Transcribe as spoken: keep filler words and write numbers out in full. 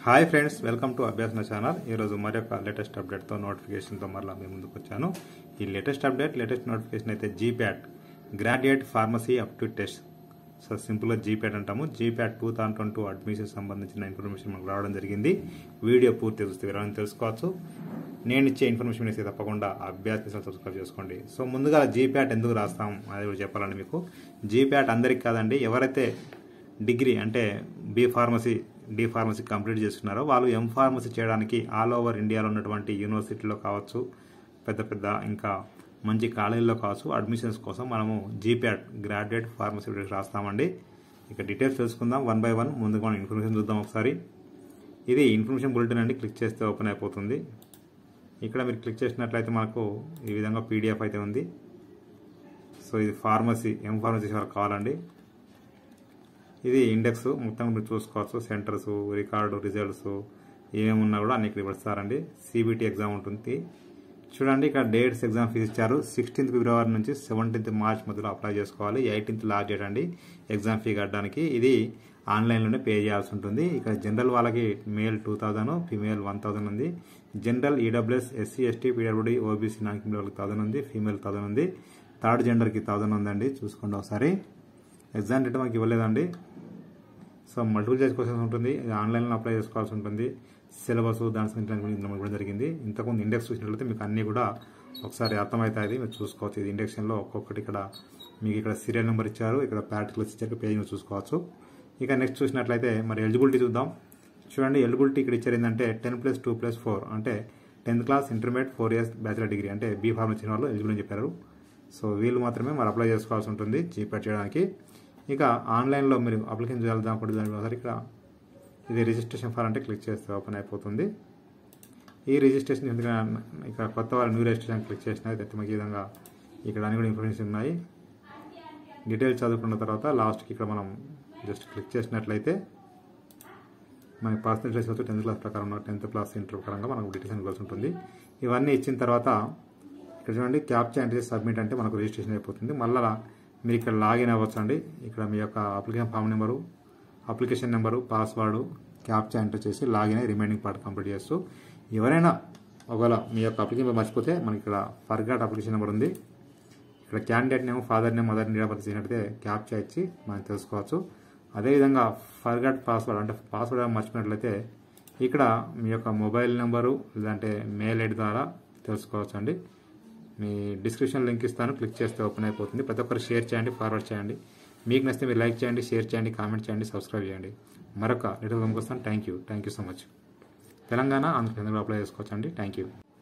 Hi friends, welcome to Abhyasana channel. ఈరోజు మరొక latest అప్డేట్తో నోటిఫికేషన్తో మరలా మేము ముందుకు వచ్చాను. ఈ లేటెస్ట్ అప్డేట్ లేటెస్ట్ నోటిఫికేషన్ అయితే GPAT graduate pharmacy aptitude test. So సింపుల్గా జీప్యాట్ అంటాము. GPAT two thousand twenty two admission సంబంధించిన ఇన్ఫర్మేషన్ మనకు రావడం జరిగింది. వీడియో పూర్తి చూస్తే వివరాలను తెలుసుకోవచ్చు. నేను ఇచ్చే ఇన్ఫర్మేషన్ ఇస్తే తప్పకుండా అభ్యాస సబ్స్క్రైబ్ చేసుకోండి. సో ముందుగా జీప్యాట్ ఎందుకు రాస్తాం అది కూడా చెప్పాలండి మీకు. జీప్యాట్ అందరికి కాదండి, ఎవరైతే డిగ్రీ అంటే B pharmacy D pharmacy complete చేసుకున్నారో వాళ్ళు ఎం ఫార్మసీ చేయడానికి ఆల్ ఓవర్ ఇండియాలో ఉన్నటువంటి యూనివర్సిటీలో కావచ్చు, పెద్ద పెద్ద ఇంకా మంచి కాలేజీలో కావచ్చు, అడ్మిషన్స్ కోసం మనము జీప్యాట్ గ్రాడ్యుయేట్ ఫార్మసీ రాస్తామండి. ఇక డీటెయిల్స్ తెలుసుకుందాం వన్ బై వన్. ముందుగా మనం ఇన్ఫర్మేషన్ చూద్దాం ఒకసారి. ఇది ఇన్ఫర్మేషన్ బులెటిన్ అండి. క్లిక్ చేస్తే ఓపెన్ అయిపోతుంది. ఇక్కడ మీరు క్లిక్ చేసినట్లయితే మనకు ఈ విధంగా పీడిఎఫ్ అయితే ఉంది. సో ఇది ఫార్మసీ ఎం ఫార్మసీ వరకు కావాలండి. ఇది ఇండెక్స్ మొత్తం మీరు చూసుకోవచ్చు. సెంటర్స్, రికార్డు, రిజల్ట్స్ ఏమేమున్నా కూడా అన్ని ఇక్కడ ఇస్తారండి. సిబిటి ఎగ్జామ్ ఉంటుంది చూడండి. ఇక్కడ డేట్స్ ఎగ్జామ్ ఫీజు ఇచ్చారు. సిక్స్టీన్త్ ఫిబ్రవరి నుంచి సెవెంటీన్త్ మార్చ్ మధ్యలో అప్లై చేసుకోవాలి. ఎయిటీన్త్ లాస్ట్ డేట్ అండి ఎగ్జామ్ ఫీ కట్టడానికి. ఇది ఆన్లైన్లోనే పే చేయాల్సి ఉంటుంది. ఇక్కడ జనరల్ వాళ్ళకి male two thousand female one thousand ఉంది. General EWS SC ST PWD OBC non criminal వాళ్ళకి థౌసండ్ ఉంది. ఫీమేల్ థౌసండ్ ఉంది. థర్డ్ జెండర్కి థౌసండ్ ఉందండి. చూసుకోండి ఒకసారి. ఎగ్జామ్ డేట్ మనకి ఇవ్వలేదండి. సో మల్టిపుల్ చాయిస్ క్వశ్చన్స్ ఉంటుంది. ఆన్లైన్లో అప్లై చేసుకోవాల్సి ఉంటుంది. సిలబస్ దాని సంబంధించిన కూడా జరిగింది. ఇంతకుముందు ఇండెక్స్ చూసినట్లయితే మీకు అన్నీ కూడా ఒకసారి అర్థమవుతాయి. మీరు చూసుకోవచ్చు. ఇది ఇండెక్షన్లో ఒక్కొక్కటి ఇక్కడ మీకు ఇక్కడ సీరియల్ నెంబర్ ఇచ్చారు, ఇక్కడ పార్టికల్స్ ఇచ్చారు, పేజ్ చూసుకోవచ్చు. ఇక నెక్స్ట్ చూసినట్లయితే మరి ఎలిజిబిలిటీ చూద్దాం. చూడండి ఎలిజిబిలిటీ ఇక్కడ ఇచ్చారు ఏంటంటే ten plus two plus four అంటే tenth class, intermediate, four years bachelor degree అంటే బీ ఫార్మసీ ఇచ్చిన వాళ్ళు ఎలిజిబుల్ అని చెప్పారు. సో వీళ్ళు మాత్రమే మరి అప్లై చేసుకోవాల్సి ఉంటుంది జీప్యాట్ చేయడానికి. ఇక ఆన్లైన్లో మీరు అప్లికేషన్ చేయాలి దానికి దానికోసారి ఇక్కడ ఇది రిజిస్ట్రేషన్ ఫార్ అంటే క్లిక్ చేస్తే ఓపెన్ అయిపోతుంది. ఈ రిజిస్ట్రేషన్ ఎందుకంటే ఇక్కడ కొత్త వాళ్ళు న్యూ రిజిస్ట్రేషన్ క్లిక్ చేసినా అయితే మనకి ఈ విధంగా ఇక్కడ అన్ని కూడా ఇన్ఫర్మేషన్ ఉన్నాయి. డీటెయిల్స్ చదువుకున్న తర్వాత లాస్ట్కి ఇక్కడ మనం జస్ట్ క్లిక్ చేసినట్లయితే మనకి పర్సంటేజ్ వచ్చి టెన్త్ క్లాస్ ప్రకారం టెన్త్ క్లాస్ ఇంటర్ ప్రకారంగా మనకు డీటెయిల్స్ ఇవ్వాల్సి ఉంటుంది. ఇవన్నీ ఇచ్చిన తర్వాత ఇక్కడ చూడండి క్యాప్చా ఎంటర్ సబ్మిట్ అంటే మనకు రిజిస్ట్రేషన్ అయిపోతుంది. మళ్ళీ మీరు ఇక్కడ లాగిన్ అవ్వచ్చు అండి. ఇక్కడ మీ యొక్క application form number, application number, password, captcha enter చేసి లాగిన్ అయ్యి రిమైనింగ్ పార్ట్ కంప్లీట్ చేస్తూ ఎవరైనా ఒకవేళ మీ యొక్క అప్లికేషన్ మర్చిపోతే మనకి ఇక్కడ ఫర్గాట్ అప్లికేషన్ నెంబర్ ఉంది. ఇక్కడ candidate name, father name, mother name చేసినట్లయితే క్యాప్చా ఇచ్చి మనం తెలుసుకోవచ్చు. అదేవిధంగా ఫర్గాట్ పాస్వర్డ్ అంటే పాస్వర్డ్ మర్చిపోయినట్లయితే ఇక్కడ మీ యొక్క మొబైల్ నెంబరు లేదంటే మెయిల్ ఐడి ద్వారా తెలుసుకోవచ్చు అండి. మీ డిస్క్రిప్షన్ లింక్ ఇస్తాను, క్లిక్ చేస్తే ఓపెన్ అయిపోతుంది. ప్రతి ఒక్కరు షేర్ చేయండి, ఫార్వర్డ్ చేయండి. మీకు నచ్చితే మీరు లైక్ చేయండి, షేర్ చేయండి, కామెంట్ చేయండి, సబ్స్క్రైబ్ చేయండి. మరొక లిటిల్ వస్తాను. Thank you thank you so much. Telangana, ఆంధ్రప్రదేశ్లో అప్లై చేసుకోవచ్చు అండి. Thank you.